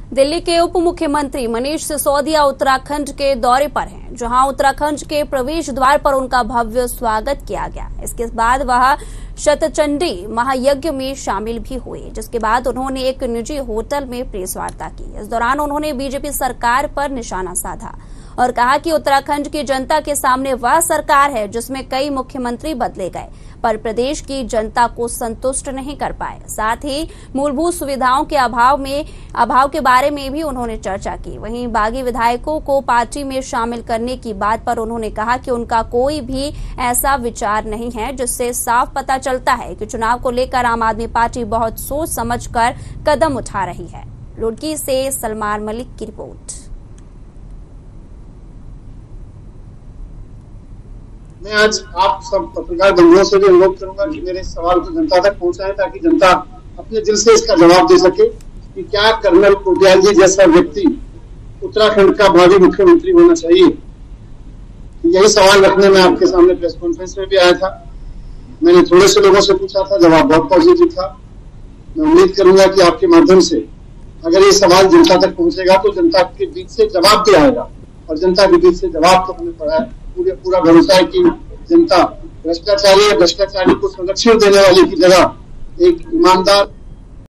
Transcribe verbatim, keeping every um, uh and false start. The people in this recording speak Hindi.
दिल्ली के उप मुख्यमंत्री मनीष सिसोदिया उत्तराखंड के दौरे पर हैं, जहां उत्तराखंड के प्रवेश द्वार पर उनका भव्य स्वागत किया गया। इसके बाद वह शतचंडी महायज्ञ में शामिल भी हुए, जिसके बाद उन्होंने एक निजी होटल में प्रेस वार्ता की। इस दौरान उन्होंने बीजेपी सरकार पर निशाना साधा और कहा कि उत्तराखंड की जनता के सामने वह सरकार है जिसमें कई मुख्यमंत्री बदले गए पर प्रदेश की जनता को संतुष्ट नहीं कर पाए। साथ ही मूलभूत सुविधाओं के अभाव में अभाव के बारे में भी उन्होंने चर्चा की। वहीं बागी विधायकों को पार्टी में शामिल करने की बात पर उन्होंने कहा कि उनका कोई भी ऐसा विचार नहीं है, जिससे साफ पता चलता है कि चुनाव को लेकर आम आदमी पार्टी बहुत सोच समझकर कदम उठा रही है। रुड़की से सलमान मलिक की रिपोर्ट। मैं आज आप सब पत्रकार बंधुओं से भी अनुरोध करूंगा कि मेरे सवाल को जनता तक पहुंचाएं, ताकि जनता अपने दिल से इसका जवाब दे सके कि क्या कर्नल कोटियाल जी जैसा व्यक्ति उत्तराखंड का भावी मुख्यमंत्री होना चाहिए। यही सवाल रखने में आपके सामने प्रेस कॉन्फ्रेंस में भी आया था। मैंने थोड़े से लोगों से पूछा था, जवाब बहुत पॉजिटिव था। मैं उम्मीद करूंगा कि आपके माध्यम से अगर ये सवाल जनता तक पहुंचेगा तो जनता के बीच से जवाब भी आएगा, और जनता के बीच से जवाब तो हमें पड़ा है। पूरे पूरा भरोसा है कि जनता भ्रष्टाचारी या भ्रष्टाचारी को संरक्षण देने वाले की जगह एक ईमानदार